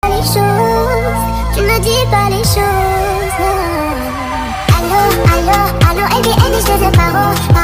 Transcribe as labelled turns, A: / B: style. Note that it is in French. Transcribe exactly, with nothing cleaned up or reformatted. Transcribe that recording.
A: Les choses, tu ne dis pas les choses. Allô, allô, allô, et bien, et je te paro.